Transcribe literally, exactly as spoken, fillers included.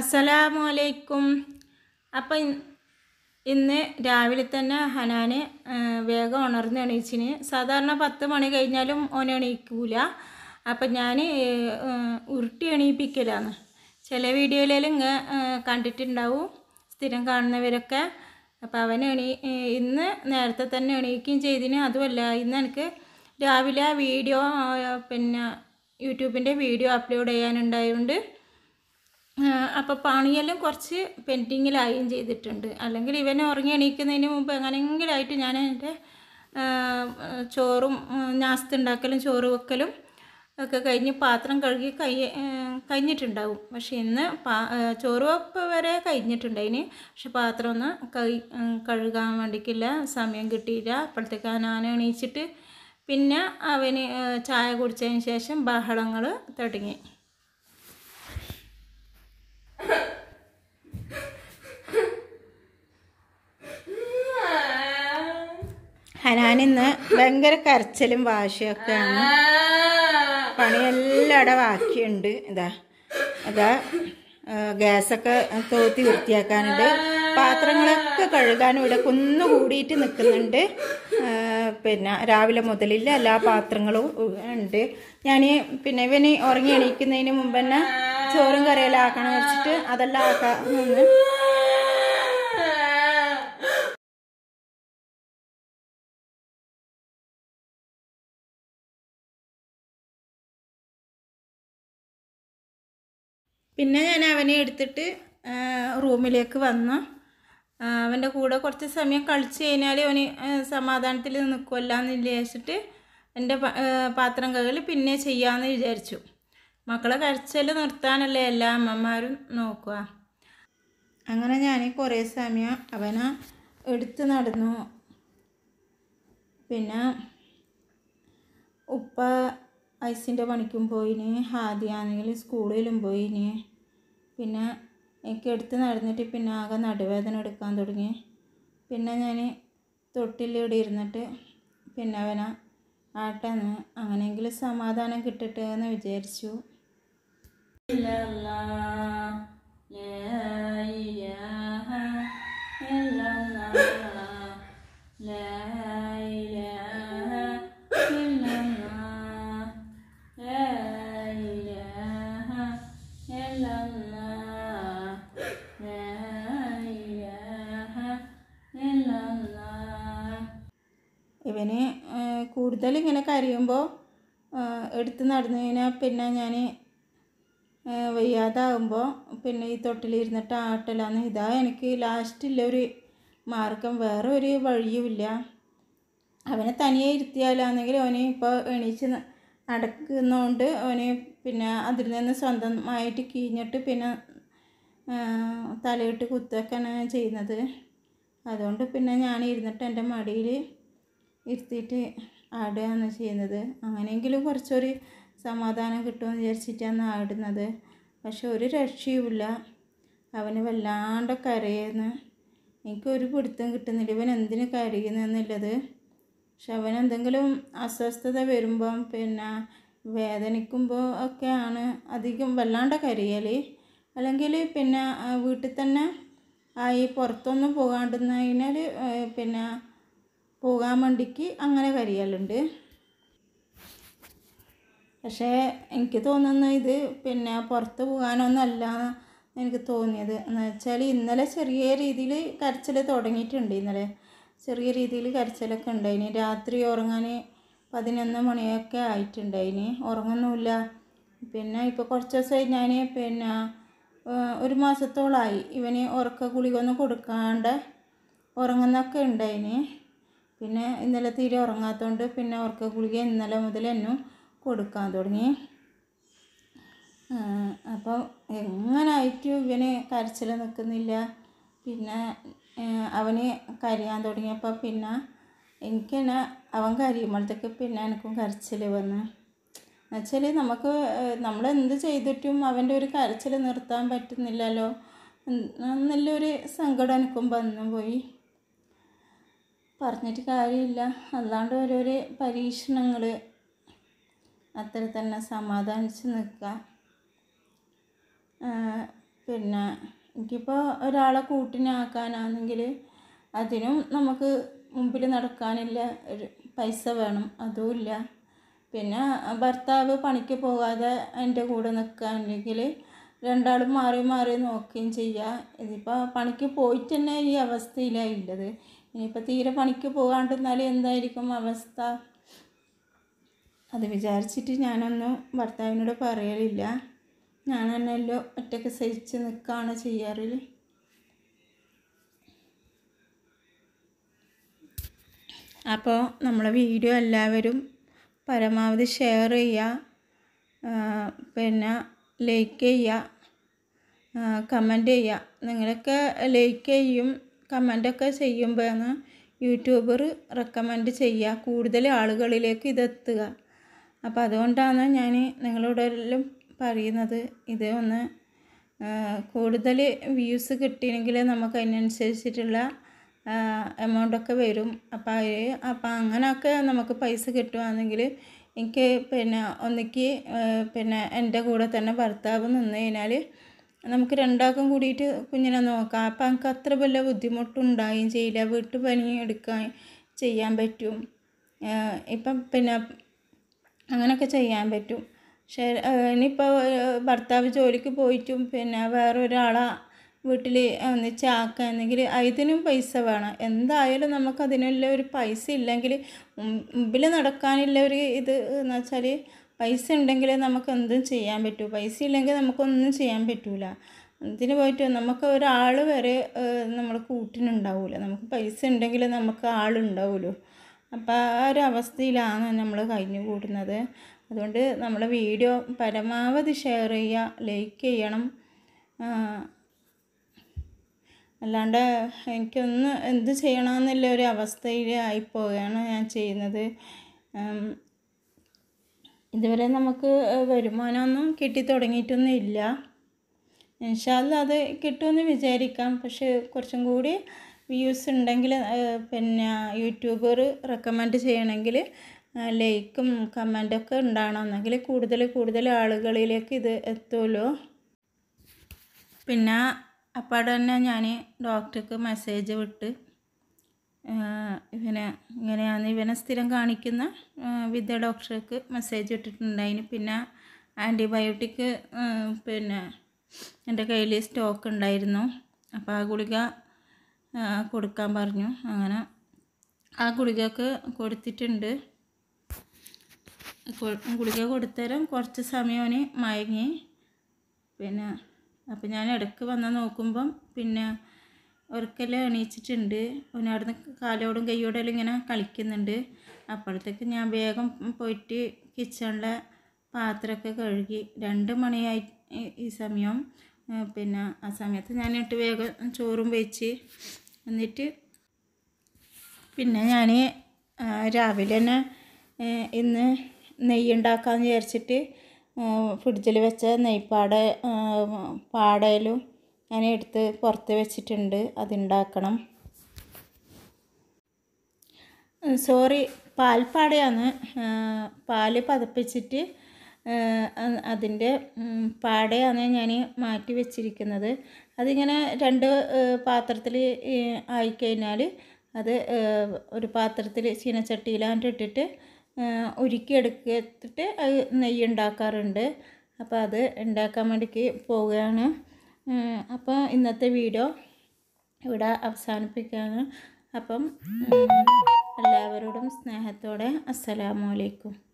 അസ്സലാമു അലൈക്കും. അപ്പം ഇന്ന് രാവിലെ തന്നെ ഹനാന് വേഗം ഉണർന്ന് എണീച്ചിന്. സാധാരണ പത്ത് മണി കഴിഞ്ഞാലും ഓൻ എണീക്കൂല. അപ്പം ഞാൻ ഉരുട്ടി എണീപ്പിക്കലാണ്. ചില വീഡിയോയിലും ഇങ്ങ് കണ്ടിട്ടുണ്ടാവും, സ്ഥിരം കാണുന്നവരൊക്കെ. അപ്പം അവൻ എണീ ഇന്ന് നേരത്തെ തന്നെ എണീക്കുകയും ചെയ്തിന്. അതുമല്ല, ഇന്ന് എനിക്ക് രാവിലെ വീഡിയോ പിന്നെ യൂട്യൂബിൻ്റെ വീഡിയോ അപ്ലോഡ് ചെയ്യാനുണ്ടായതുകൊണ്ട് അപ്പോൾ പണിയെല്ലാം കുറച്ച് പെൻഡിങ്ങിലായും ചെയ്തിട്ടുണ്ട്. അല്ലെങ്കിൽ ഇവൻ ഉറങ്ങി എണീക്കുന്നതിന് മുമ്പ് എങ്ങനെയെങ്കിലായിട്ട് ഞാൻ എൻ്റെ ചോറും നാസ്ത ഉണ്ടാക്കലും ചോറ് വെക്കലും ഒക്കെ കഴിഞ്ഞ് പാത്രം കഴുകി കൈ കഴിഞ്ഞിട്ടുണ്ടാവും. പക്ഷെ ഇന്ന് പാ ചോറ് വെപ്പ് വരെ കഴിഞ്ഞിട്ടുണ്ടായിന്. പക്ഷെ പാത്രം ഒന്ന് കൈ കഴുകാൻ വേണ്ടിക്കില്ല, സമയം കിട്ടിയില്ല. അപ്പോഴത്തേക്ക് ഞാൻ എണീച്ചിട്ട് പിന്നെ അവന് ചായ കുടിച്ചതിന് ശേഷം ബഹളങ്ങൾ തുടങ്ങി. ഹനാനിന്ന് ഭയങ്കര കരച്ചിലും വാശിയൊക്കെയാണ്. പണിയെല്ലാം അവിടെ ബാക്കിയുണ്ട്. ഇതാ ഇതാ ഗ്യാസൊക്കെ തോത്തി വൃത്തിയാക്കാനുണ്ട്. പാത്രങ്ങളൊക്കെ കഴുകാനും ഇവിടെ കുന്നുകൂടിയിട്ട് നിൽക്കുന്നുണ്ട്. പിന്നെ രാവിലെ മുതലില്ല എല്ലാ പാത്രങ്ങളും ഉണ്ട്. ഞാൻ പിന്നെ ഇവന് ഉറങ്ങി എണീക്കുന്നതിന് മുമ്പ് തന്നെ ചോറും കറിയെല്ലാം ആക്കണം വെച്ചിട്ട് അതെല്ലാം ആക്കാൻ നിന്ന്. പിന്നെ ഞാൻ അവനെ എടുത്തിട്ട് റൂമിലേക്ക് വന്നു. അവൻ്റെ കൂടെ കുറച്ച് സമയം കളിച്ച് കഴിഞ്ഞാൽ അവന് സമാധാനത്തിൽ നിൽക്കുമല്ലോ എന്ന് വിചാരിച്ചിട്ട് എൻ്റെ പാത്രം കഴുകൽ പിന്നെ ചെയ്യാമെന്ന് വിചാരിച്ചു. മക്കളെ കരച്ചിൽ നിർത്താനല്ലേ എല്ലാ അമ്മമാരും നോക്കുക. അങ്ങനെ ഞാൻ കുറേ സമയം അവനെ എടുത്ത് നടന്നു. പിന്നെ ഉപ്പ ഐസിൻ്റെ പണിക്കും പോയിന്, ഹാദിയാണെങ്കിൽ സ്കൂളിലും പോയിന്. പിന്നെ എനിക്ക് എടുത്ത് നടന്നിട്ട് പിന്നെ ആകെ നടുവേദന എടുക്കാൻ തുടങ്ങി. പിന്നെ ഞാൻ തൊട്ടിലിവിടെ ഇരുന്നിട്ട് പിന്നെ അവനെ ആട്ടെന്ന് അങ്ങനെയെങ്കിലും സമാധാനം കിട്ടട്ടെ എന്ന് വിചാരിച്ചു. ഇവന് കൂടുതൽ ഇങ്ങനെ കരയുമ്പോൾ എടുത്ത് നടന്നു കഴിഞ്ഞാൽ പിന്നെ ഞാൻ വയ്യാതാകുമ്പോൾ പിന്നെ ഈ തൊട്ടിലിരുന്നിട്ട് ആട്ടലാന്ന്. ഇതാ എനിക്ക് ലാസ്റ്റില്ലൊരു മാർഗം, വേറെ ഒരു വഴിയുമില്ല. അവനെ തനിയെ ഇരുത്തിയാലാണെങ്കിൽ അവന് ഇപ്പോൾ എണീച്ച് നടക്കുന്നതുകൊണ്ട് അവന് പിന്നെ അതിൽ നിന്ന് സ്വന്തമായിട്ട് കീഞ്ഞിട്ട് പിന്നെ തലയിട്ട് കുത്തൊക്കെയാണ് ചെയ്യുന്നത്. അതുകൊണ്ട് പിന്നെ ഞാൻ ഇരുന്നിട്ട് എൻ്റെ മടിയിൽ ഇരുത്തിയിട്ട് ആടുകയാണ് ചെയ്യുന്നത്. അങ്ങനെയെങ്കിലും കുറച്ചൊരു സമാധാനം കിട്ടുമെന്ന് വിചാരിച്ചിട്ടാണ് ആടുന്നത്. പക്ഷെ ഒരു രക്ഷയുമില്ല. അവന് വല്ലാണ്ട് കരയുന്നു. എനിക്കൊരു പിടുത്തം കിട്ടുന്നില്ല ഇവൻ എന്തിനു കരയുന്നെന്നുള്ളത്. പക്ഷെ അവൻ എന്തെങ്കിലും അസ്വസ്ഥത വരുമ്പം പിന്നെ വേദനിക്കുമ്പോൾ ഒക്കെയാണ് അധികം വല്ലാണ്ട് കരയൽ. അല്ലെങ്കിൽ പിന്നെ വീട്ടിൽ തന്നെ ആയി പുറത്തൊന്നും പോകാണ്ടിരുന്നതിനാൽ പിന്നെ പോകാൻ വേണ്ടിക്ക് അങ്ങനെ കരയലുണ്ട്. പക്ഷേ എനിക്ക് തോന്നുന്ന ഇത് പിന്നെ പുറത്ത് പോകാനൊന്നല്ല എനിക്ക് തോന്നിയത്. എന്ന് വെച്ചാൽ ഇന്നലെ ചെറിയ രീതിയിൽ കരച്ചിൽ തുടങ്ങിയിട്ടുണ്ട്. ഇന്നലെ ചെറിയ രീതിയിൽ കരച്ചിലൊക്കെ ഉണ്ടായിന്. രാത്രി ഉറങ്ങാൻ പതിനൊന്ന് മണിയൊക്കെ ആയിട്ടുണ്ടായിന്. ഉറങ്ങുന്നുമില്ല. പിന്നെ ഇപ്പോൾ കുറച്ച് ദിവസമായി ഞാൻ പിന്നെ ഒരു മാസത്തോളമായി ഇവന് ഉറക്ക ഗുളികയൊന്നും കൊടുക്കാണ്ട് ഉറങ്ങുന്നൊക്കെ ഉണ്ടായിന്. പിന്നെ ഇന്നലെ തീരെ ഉറങ്ങാത്തതുകൊണ്ട് പിന്നെ ഉറക്ക ഗുളിക ഇന്നലെ മുതൽ എന്നും കൊടുക്കാൻ തുടങ്ങി. അപ്പോൾ എങ്ങനായിട്ടും ഇവന് കരച്ചിൽ നിൽക്കുന്നില്ല. പിന്നെ അവന് കരയാൻ തുടങ്ങിയപ്പോൾ പിന്നെ എനിക്ക് തന്നെ അവൻ കരയുമ്പോഴത്തേക്ക് പിന്നെ എനിക്കും കരച്ചിൽ വന്ന്. എന്നുവെച്ചാൽ നമുക്ക് നമ്മളെന്ത് ചെയ്തിട്ടും അവൻ്റെ ഒരു കരച്ചിൽ നിർത്താൻ പറ്റുന്നില്ലല്ലോ നല്ലൊരു സങ്കടം എനിക്കും വന്നു പോയി. പറഞ്ഞിട്ട് കാര്യമില്ല. അല്ലാണ്ട് ഓരോരോ പരീക്ഷണങ്ങൾ അത്ര തന്നെ സമാധാനിച്ച് നിൽക്കുക. പിന്നെ എനിക്കിപ്പോൾ ഒരാളെ കൂട്ടിനാക്കാനാണെങ്കിൽ അതിനും നമുക്ക് മുമ്പിൽ നടക്കാനില്ല ഒരു പൈസ വേണം, അതുമില്ല. പിന്നെ ഭർത്താവ് പണിക്ക് പോകാതെ എൻ്റെ കൂടെ നിൽക്കുകയാണെങ്കിൽ രണ്ടാളും മാറി മാറി നോക്കുകയും ചെയ്യുക. ഇതിപ്പോൾ പണിക്ക് പോയിട്ട് തന്നെ ഈ അവസ്ഥയിലാണ് ഉള്ളത്. ഇനിയിപ്പോൾ തീരെ പണിക്ക് പോകാണ്ടിരുന്നാൽ എന്തായിരിക്കും അവസ്ഥ? അത് വിചാരിച്ചിട്ട് ഞാനൊന്നും ഭർത്താവിനോട് പറയലില്ല. ഞാൻ തന്നെയല്ലോ ഒറ്റയ്ക്ക് സഹിച്ച് നിൽക്കുകയാണ് ചെയ്യാറ്. അപ്പോൾ നമ്മളെ വീഡിയോ എല്ലാവരും പരമാവധി ഷെയർ ചെയ്യുക, പിന്നെ ലൈക്ക് ചെയ്യുക, കമൻറ്റ് ചെയ്യുക. നിങ്ങളൊക്കെ ലൈക്ക് ചെയ്യും കമൻറ്റൊക്കെ ചെയ്യുമ്പോഴാണ് യൂട്യൂബർ റെക്കമെൻഡ് ചെയ്യുക, കൂടുതൽ ആളുകളിലേക്ക് ഇതെത്തുക. അപ്പോൾ അതുകൊണ്ടാണ് ഞാൻ നിങ്ങളോടെല്ലാം പറയുന്നത്. ഇത് ഒന്ന് കൂടുതൽ വ്യൂസ് കിട്ടിയെങ്കിൽ നമുക്ക് അതിനനുസരിച്ചിട്ടുള്ള എമൗണ്ടൊക്കെ വരും. അപ്പോൾ അപ്പോൾ അങ്ങനെയൊക്കെ നമുക്ക് പൈസ കിട്ടുകയാണെങ്കിൽ എനിക്ക് പിന്നെ ഒന്നിക്ക് പിന്നെ എൻ്റെ കൂടെ തന്നെ ഭർത്താവ് നിന്ന് കഴിഞ്ഞാൽ നമുക്ക് രണ്ടാൾക്കും കൂടിയിട്ട് കുഞ്ഞിനെ നോക്കാം. അപ്പം എനിക്ക് അത്ര വലിയ ബുദ്ധിമുട്ടുണ്ടാകുകയും ചെയ്യില്ല, വീട്ടുപണി എടുക്കാൻ ചെയ്യാൻ പറ്റും. ഇപ്പം പിന്നെ അങ്ങനെയൊക്കെ ചെയ്യാൻ പറ്റും. പക്ഷേ ഇനിയിപ്പോൾ ഭർത്താവ് ജോലിക്ക് പോയിട്ടും പിന്നെ വേറൊരാളെ വീട്ടിൽ ഒന്നിച്ചാക്കുകയാണെങ്കിൽ അതിനും പൈസ വേണം. എന്തായാലും നമുക്കതിനുള്ള ഒരു പൈസ ഇല്ലെങ്കിൽ മുമ്പിൽ നടക്കാനുള്ള ഒരു ഇത് എന്ന് വെച്ചാൽ പൈസ ഉണ്ടെങ്കിൽ നമുക്ക് എന്തും ചെയ്യാൻ പറ്റൂ. പൈസ ഇല്ലെങ്കിൽ നമുക്കൊന്നും ചെയ്യാൻ പറ്റില്ല. ഇതിന് പോയിട്ട് നമുക്ക് ഒരാൾ വരെ നമ്മൾ കൂട്ടിനുണ്ടാവില്ല. നമുക്ക് പൈസ ഉണ്ടെങ്കിൽ നമുക്ക് ആളുണ്ടാവുമല്ലോ. അപ്പോൾ ആ ഒരു അവസ്ഥയിലാണ് നമ്മൾ കഴിഞ്ഞു കൂടുന്നത്. അതുകൊണ്ട് നമ്മളെ വീഡിയോ പരമാവധി ഷെയർ ചെയ്യുക, ലൈക്ക് ചെയ്യണം. അല്ലാണ്ട് എനിക്കൊന്ന് എന്ത് ചെയ്യണമെന്നുള്ള ഒരു അവസ്ഥയിൽ ആയിപ്പോവുകയാണ് ഞാൻ ചെയ്യുന്നത്. ഇതുവരെ നമുക്ക് വരുമാനമൊന്നും കിട്ടി തുടങ്ങിയിട്ടൊന്നും ഇല്ല. ഇൻഷാ അല്ലാഹ് അത് കിട്ടുമെന്ന് വിചാരിക്കാം. പക്ഷേ കുറച്ചും കൂടി വ്യൂസ് ഉണ്ടെങ്കിൽ പിന്നെ യൂട്യൂബർ റെക്കമെൻഡ് ചെയ്യണമെങ്കിൽ ലൈക്കും കമൻറ്റൊക്കെ ഉണ്ടാകണം. എന്നെങ്കിൽ കൂടുതൽ കൂടുതൽ ആളുകളിലേക്ക് ഇത് എത്തുമല്ലോ. പിന്നെ അപ്പോൾ തന്നെ ഞാൻ ഡോക്ടർക്ക് മെസ്സേജ് വിട്ട് ഇവനെ ഇങ്ങനെയാണ് ഇവനെ സ്ഥിരം കാണിക്കുന്ന വിദ്യ ഡോക്ടർക്ക് മെസ്സേജ് ഇട്ടിട്ടുണ്ടായിന്. പിന്നെ ആൻറ്റിബയോട്ടിക് പിന്നെ എൻ്റെ കയ്യിൽ സ്റ്റോക്ക് ഉണ്ടായിരുന്നു. അപ്പോൾ ആ ഗുളിക കൊടുക്കാൻ പറഞ്ഞു. അങ്ങനെ ആ ഗുളികയൊക്കെ കൊടുത്തിട്ടുണ്ട്. ഗുളിക കൊടുത്തരം കുറച്ച് സമയം അവന് മയങ്ങി. പിന്നെ അപ്പോൾ ഞാൻ ഇടയ്ക്ക് വന്ന് നോക്കുമ്പം പിന്നെ ഒരിക്കലും എണീച്ചിട്ടുണ്ട്. അവന് അവിടുന്ന് കാലോടും കൈയോടും ഇങ്ങനെ കളിക്കുന്നുണ്ട്. അപ്പോഴത്തേക്ക് ഞാൻ വേഗം പോയിട്ട് കിച്ചണിലെ പാത്രമൊക്കെ കഴുകി. രണ്ട് മണിയായി ഈ സമയം. പിന്നെ ആ സമയത്ത് ഞാനിട്ട് വേഗം ചോറും വെച്ച് എന്നിട്ട് പിന്നെ ഞാൻ രാവിലെ തന്നെ ഇന്ന് നെയ്യ് ഉണ്ടാക്കാമെന്ന് വിചാരിച്ചിട്ട് ഫ്രിഡ്ജിൽ വെച്ച നെയ്പ്പാട പാടയിലും ഞാൻ എടുത്ത് പുറത്ത് വെച്ചിട്ടുണ്ട്. അതുണ്ടാക്കണം. സോറി, പാൽപ്പാടയാണ്. പാല് പതപ്പിച്ചിട്ട് അതിൻ്റെ പാടയാണ് ഞാൻ മാറ്റി വെച്ചിരിക്കുന്നത്. അതിങ്ങനെ രണ്ട് പാത്രത്തിൽ ആയിക്കഴിഞ്ഞാൽ അത് ഒരു പാത്രത്തിൽ ചീനച്ചട്ടിയിലാണ്ട് ഇട്ടിട്ട് ഉരുക്കിയെടുത്തിട്ട് അത് നെയ്യ് ഉണ്ടാക്കാറുണ്ട്. അപ്പോൾ അത് ഉണ്ടാക്കാൻ വേണ്ടിക്ക് പോവുകയാണ്. അപ്പോൾ ഇന്നത്തെ വീഡിയോ ഇവിടെ അവസാനിപ്പിക്കുകയാണ്. അപ്പം എല്ലാവരോടും സ്നേഹത്തോടെ അസ്സലാമു അലൈക്കും.